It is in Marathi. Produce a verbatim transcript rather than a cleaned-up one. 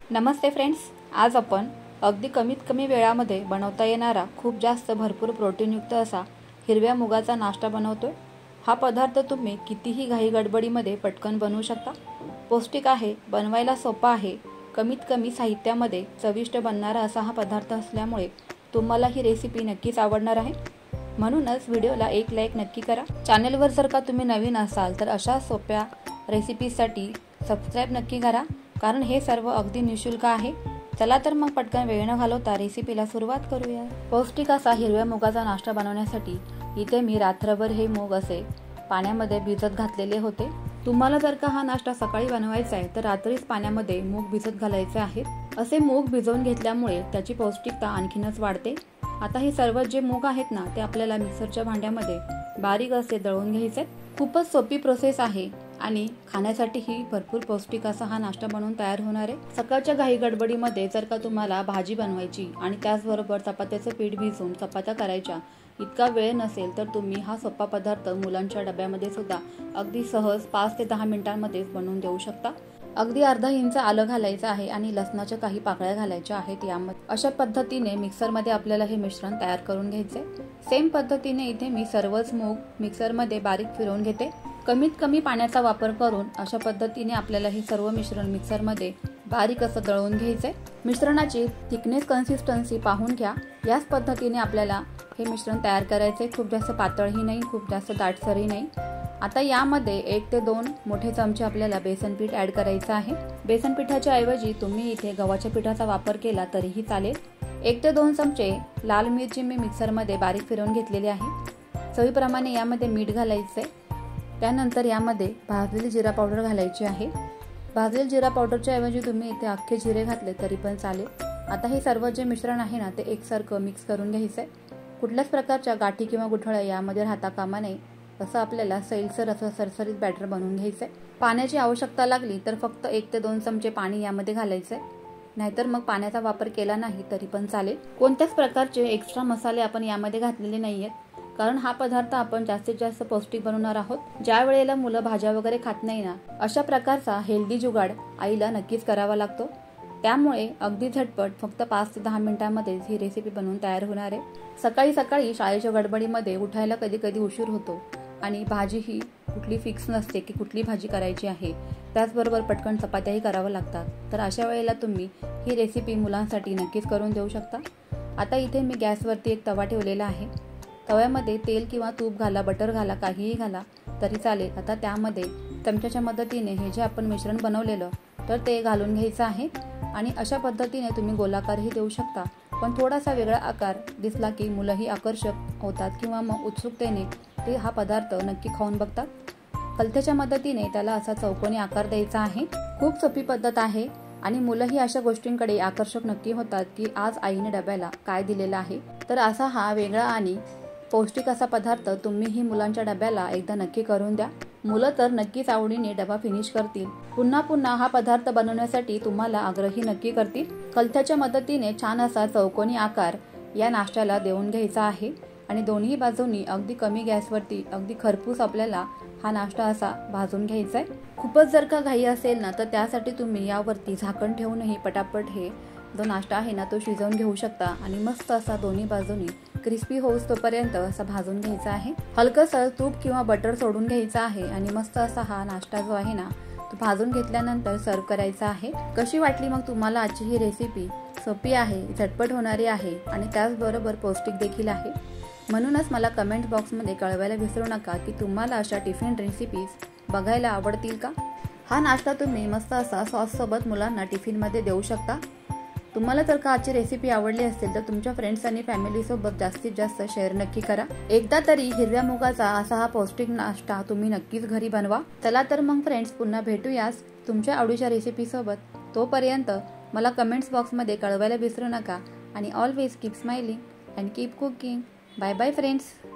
नमस्ते फ्रेंड्स, आज आपण अगदी कमीत कमी वेळामध्ये बनवता येणारा खूप जास्त भरपूर प्रोटीनयुक्त असा हिरव्या मुगाचा नाश्ता बनवतोय। हा पदार्थ तुम्ही कितीही घाई गडबडीमध्ये पटकन बनवू शकता। पौष्टिक आहे, बनवायला सोपा आहे, कमीत कमी साहित्यामध्ये चविष्ट बनणारा असा हा पदार्थ असल्यामुळे तुम्हाला ही रेसिपी नक्कीच आवडणार आहे। म्हणूनच व्हिडिओला एक लाईक नक्की करा। चॅनलवर जर का तुम्ही नवीन असाल तर अशा सोप्या रेसिपीसाठी सबस्क्राइब नक्की करा, कारण हे सर्व अगदी निशुल्क आहे। चला तर मग पटकन वेळ न घालवता रेसिपीला सुरुवात करूया। पौष्टिक असा हिरव्या मुगाचा नाश्ता बनवण्यासाठी इथे मी रात्रभर हे मूग असे पाण्यामध्ये भिजत घातलेले होते। तुम्हाला जर का हा नाश्ता सकाळी बनवायचा आहे तर रात्रीच पाण्यामध्ये मूग भिजत घालायचे आहेत। असे मूग भिजवून घेतल्यामुळे त्याची पौष्टिकता आणखीनच वाढते। आता हे सर्व जे मूग आहेत ना ते आपल्याला मिक्सरच्या भांड्यामध्ये बारीक असे दळून घ्यायचे। खूपच सोपी प्रोसेस आहे आणि खाण्यासाठीही भरपूर पौष्टिक असा हा नाश्ता बनवून तयार होणार आहे। सकाळच्या घाई गडबडीमध्ये जर का तुम्हाला भाजी बनवायची आणि त्याचबरोबर चपात्याचं पीठ भिजवून चपात्या करायच्या इतका वेळ नसेल तर तुम्ही हा सोपा पदार्थ मुलांच्या डब्यामध्ये सुद्धा अगदी सहज पाच ते दहा मिनिटांमध्येच बनवून देऊ शकता। अगदी अर्धा इंच आलं घालायचं आहे आणि लसणाच्या काही पाकळ्या घालायच्या आहेत यामध्ये। अशा पद्धतीने मिक्सरमध्ये आपल्याला हे मिश्रण तयार करून घ्यायचे। सेम पद्धतीने इथे मी सर्वच मूग मिक्सरमध्ये बारीक फिरवून घेते। कमीत कमी पाण्याचा वापर करून अशा पद्धतीने आपल्याला हे सर्व मिश्रण मिक्सरमध्ये बारीक असं दळून घ्यायचे। मिश्रणाची थिकनेस कन्सिस्टन्सी पाहून घ्या। याच पद्धतीने आपल्याला हे मिश्रण तयार करायचे। खूप जास्त पातळही नाही, खूप जास्त दाटसरही नाही। आता यामध्ये एक ते दोन मोठे चमचे आपल्याला बेसन पीठ ऍड करायचं आहे। बेसन पिठाच्या ऐवजी तुम्ही इथे गव्हाच्या पिठाचा वापर केला तरीही चालेल। एक ते दोन चमचे लाल मिरची मी मिक्सरमध्ये बारीक फिरवून घेतलेली आहे। चवीप्रमाणे यामध्ये मीठ घालायचे। त्यानंतर यामध्ये भाजलेली जिरा पावडर घालायची आहे। भाजलेली जिरा पावडरच्या ऐवजी तुम्ही इथे अख्खे जिरे घातले तरी पण चालेल। आता हे सर्व जे मिश्रण आहे ना ते एकसारखं मिक्स करून घ्यायचंय। कुठल्याच प्रकारच्या गाठी किंवा गुठळ्या यामध्ये राहता कामा नये, असं आपल्याला सैलसर असं सरसरीत बॅटर बनवून घ्यायचंय। पाण्याची आवश्यकता लागली तर फक्त एक ते दोन चमचे पाणी यामध्ये घालायचंय, नाहीतर मग पाण्याचा वापर केला नाही तरी पण चालेल। कोणत्याच प्रकारचे एक्स्ट्रा मसाले आपण यामध्ये घातलेले नाहीयेत, कारण हा पदार्थ आपण जास्तीत जास्त पौष्टिक बनवणार आहोत। ज्या वेळेला मुलं भाज्या वगैरे खात नाही ना, अशा प्रकारचा हेल्दी जुगाड आईला नक्कीच करावा लागतो। त्यामुळे अगदी झटपट फक्त पाच ते दहा मिनिटांमध्ये ही रेसिपी बनवून तयार होणार आहे। सकाळी सकाळी शाळेच्या गडबडीमध्ये उठायला कधी कधी उशीर होतो आणि भाजी ही कुठली फिक्स नसते की कुठली भाजी करायची आहे। त्याचबरोबर पटकन चपात्याही करावं लागतात। तर अशा वेळेला तुम्ही ही रेसिपी मुलांसाठी नक्कीच करून देऊ शकता। आता इथे मी गॅसवरती एक तवा ठेवलेला आहे। तव्यामध्ये तेल किंवा तूप घाला, बटर घाला, काहीही घाला तरी चालेल। आता त्यामध्ये चमच्याच्या मदतीने हे जे आपण मिश्रण बनवलेलं तर ते घालून घ्यायचं आहे आणि अशा पद्धतीने तुम्ही गोलाकारही देऊ शकता, पण थोडासा वेगळा आकार दिसला की मुलंही आकर्षक होतात किंवा मग उत्सुकतेने ते हा पदार्थ नक्की खाऊन बघतात। कलथ्याच्या मदतीने त्याला असा चौकोनी आकार द्यायचा आहे। खूप सोपी पद्धत आहे आणि मुलंही अशा गोष्टींकडे आकर्षक नक्की होतात की आज आईने डब्याला काय दिलेलं आहे। तर असा हा वेगळा आणि पौष्टिक असा पदार्थ तुम्हीही मुलांच्या डब्याला एकदा नक्की करून द्या। मुलं तर नक्कीच आवडीने डबा फिनिश करतील। पुन्हा पुन्हा हा पदार्थ बनवण्यासाठी तुम्हाला आग्रही नक्की करतील। कलथ्याच्या मदतीने छान असा चौकोनी आकार या नाश्त्याला देऊन घ्यायचा आहे आणि दोन्ही बाजूंनी अगदी कमी गॅसवरती अगदी खरपूस आपल्याला हा नाश्ता असा भाजून घ्यायचा आहे। खूपच जर का घाई असेल ना तर त्यासाठी तुम्ही यावरती झाकण ठेवूनही पटापट हे जो नाश्ता आहे ना तो शिजवून घेऊ शकता आणि मस्त असा दोन्ही बाजूनी क्रिस्पी होऊस तोपर्यंत असा भाजून घ्यायचा आहे। हलकंसं तूप किंवा बटर सोडून घ्यायचं आहे आणि मस्त असा हा नाश्ता जो आहे ना तो भाजून घेतल्यानंतर सर्व करायचा आहे। कशी वाटली मग तुम्हाला आजची ही रेसिपी? सोपी आहे, झटपट होणारी आहे आणि त्याचबरोबर पौष्टिक देखील आहे। म्हणूनच मला कमेंट बॉक्समध्ये कळवायला विसरू नका की तुम्हाला अशा टिफिन रेसिपीज बघायला आवडतील का? हा नाश्ता तुम्ही मस्त असा सॉस सोबत मुलांना टिफिनमध्ये देऊ शकता। तुम्हाला जर का आजची रेसिपी आवडली असेल तर तुमच्या फ्रेंड्स आणि फॅमिली सोबत जास्तीत जास्त शेअर नक्की करा। एकदा तरी हिरव्या मुगाचा असा हा पौष्टिक नाश्ता तुम्ही नक्कीच घरी बनवा। चला तर मग फ्रेंड्स, पुन्हा भेटूयाच तुमच्या आवडीच्या रेसिपी सोबत। तोपर्यंत मला कमेंट्स बॉक्समध्ये कळवायला विसरू नका आणि always keep smiling and keep cooking. Bye bye friends.